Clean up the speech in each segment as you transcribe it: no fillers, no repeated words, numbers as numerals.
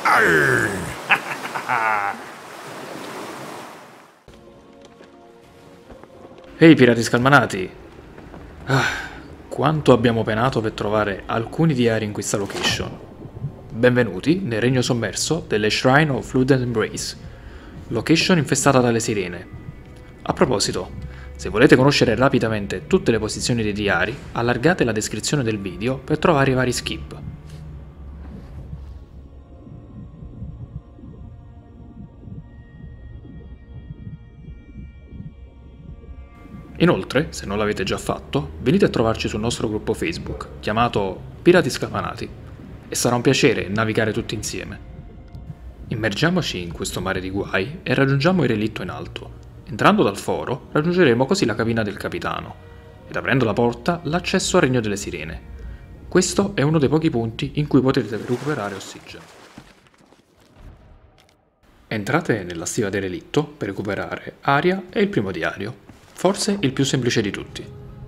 Ehi pirati scalmanati! Quanto abbiamo penato per trovare alcuni diari in questa location. Benvenuti nel regno sommerso delle Shrine of Flood and Embrace, location infestata dalle sirene. A proposito, se volete conoscere rapidamente tutte le posizioni dei diari, allargate la descrizione del video per trovare i vari skip. Inoltre, se non l'avete già fatto, venite a trovarci sul nostro gruppo Facebook, chiamato Pirati Scalmanati, e sarà un piacere navigare tutti insieme. Immergiamoci in questo mare di guai e raggiungiamo il relitto in alto. Entrando dal foro, raggiungeremo così la cabina del capitano, ed aprendo la porta, l'accesso al Regno delle Sirene. Questo è uno dei pochi punti in cui potrete recuperare ossigeno. Entrate nella stiva del relitto per recuperare aria e il primo diario, forse il più semplice di tutti.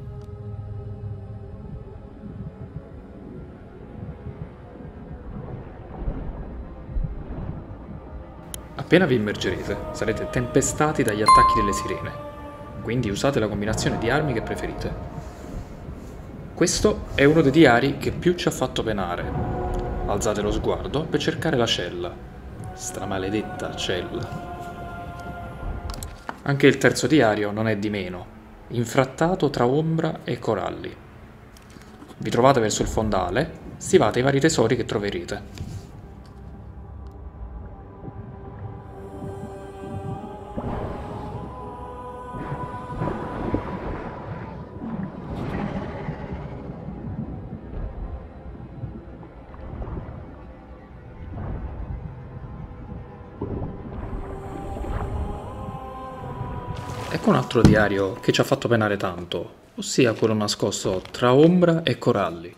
Appena vi immergerete, sarete tempestati dagli attacchi delle sirene, quindi usate la combinazione di armi che preferite. Questo è uno dei diari che più ci ha fatto penare. Alzate lo sguardo per cercare la cella. Stramaledetta cella. Anche il terzo diario non è di meno, infrattato tra ombra e coralli. Vi trovate verso il fondale, stivate i vari tesori che troverete. Ecco un altro diario che ci ha fatto penare tanto, ossia quello nascosto tra ombra e coralli.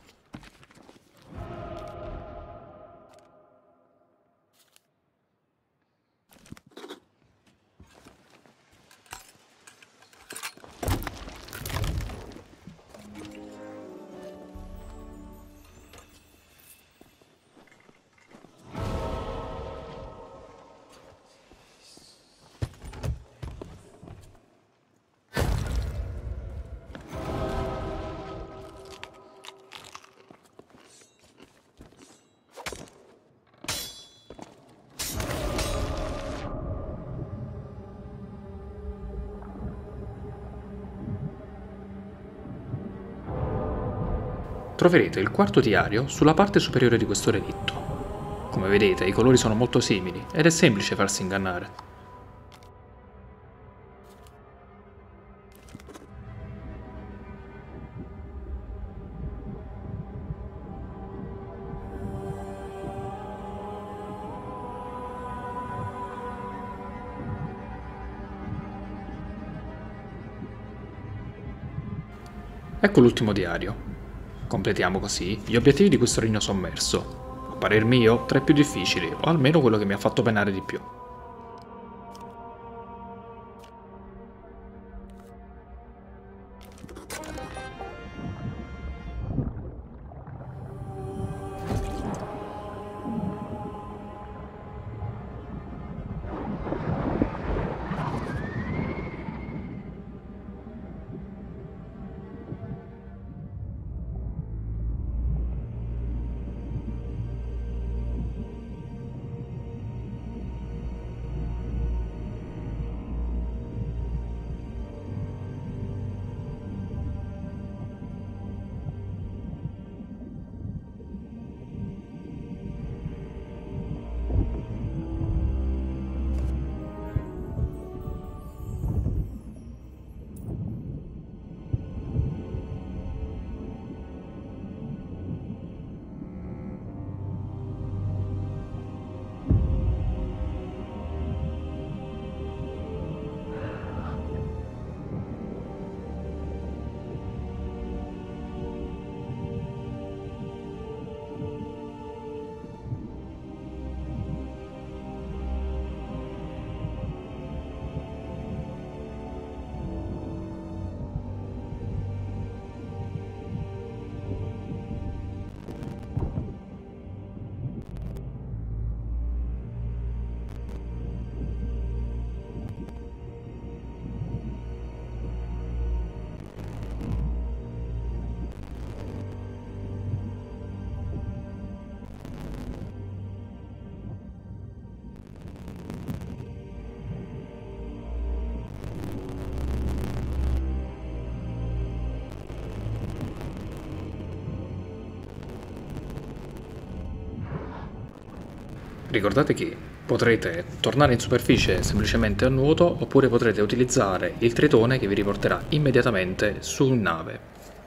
Troverete il quarto diario sulla parte superiore di questo relitto. Come vedete, i colori sono molto simili ed è semplice farsi ingannare. Ecco l'ultimo diario. Completiamo così gli obiettivi di questo regno sommerso, a parer mio tra i più difficili, o almeno quello che mi ha fatto penare di più. Ricordate che potrete tornare in superficie semplicemente a nuoto oppure potrete utilizzare il tritone che vi riporterà immediatamente su nave.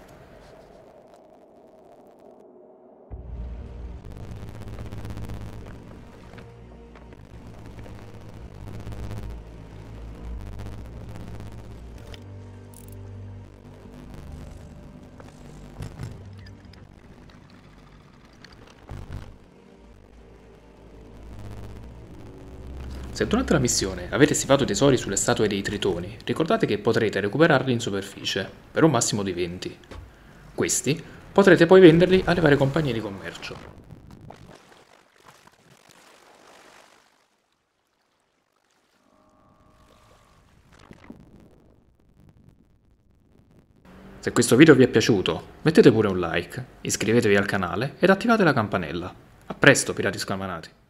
Se durante la missione avete stivato tesori sulle statue dei tritoni, ricordate che potrete recuperarli in superficie, per un massimo di 20. Questi potrete poi venderli alle varie compagnie di commercio. Se questo video vi è piaciuto, mettete pure un like, iscrivetevi al canale ed attivate la campanella. A presto, pirati scalmanati!